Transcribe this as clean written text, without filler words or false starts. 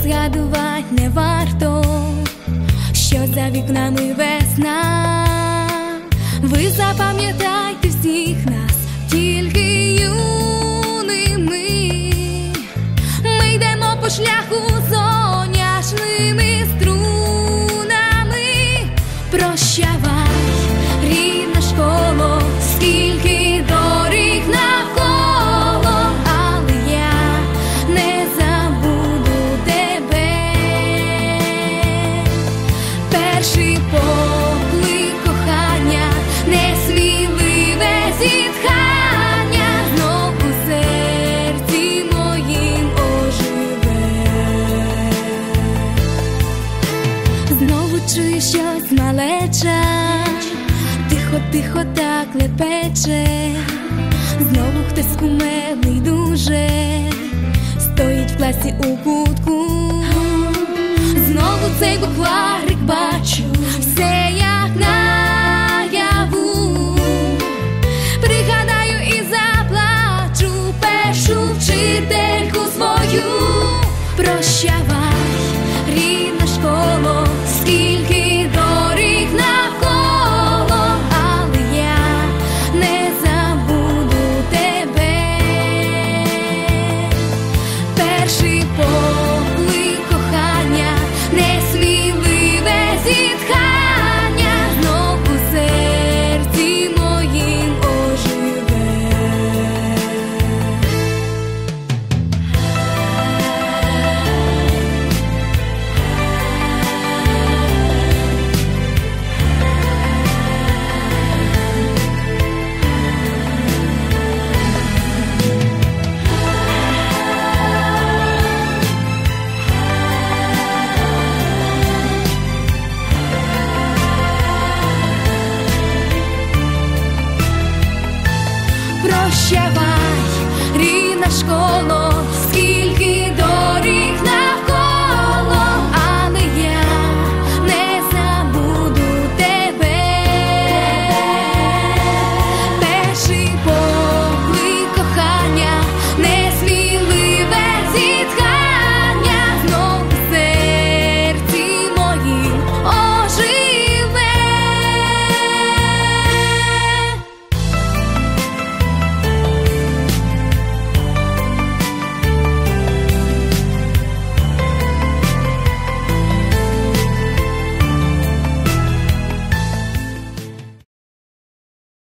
згадувати не варто, що за вікнами весна. Ви запам'ятайте всіх нас тільки юними. Ми йдемо по шляху соняшними струнами. Прощавай, рідна школо, скільки доріг навколо, але я не забуду тебе. Перший поклик кохання, несміливе зітхання, знов у серці моїм оживе. Знову чую щось малеча, тихо-тихо так лепече. Знову хтось кумедний дуже стоїть в класі у кутку. Знову цей букварик бачу, все як наяву. Пригадаю і заплачу першу вчительку свою. Прощавай, рідна школо, скільки доріг навколо, але я не забуду тебе. Перший поклик кохання, несміливе зітхання, знов у серці моїм оживе. Прощавай, рідна школо,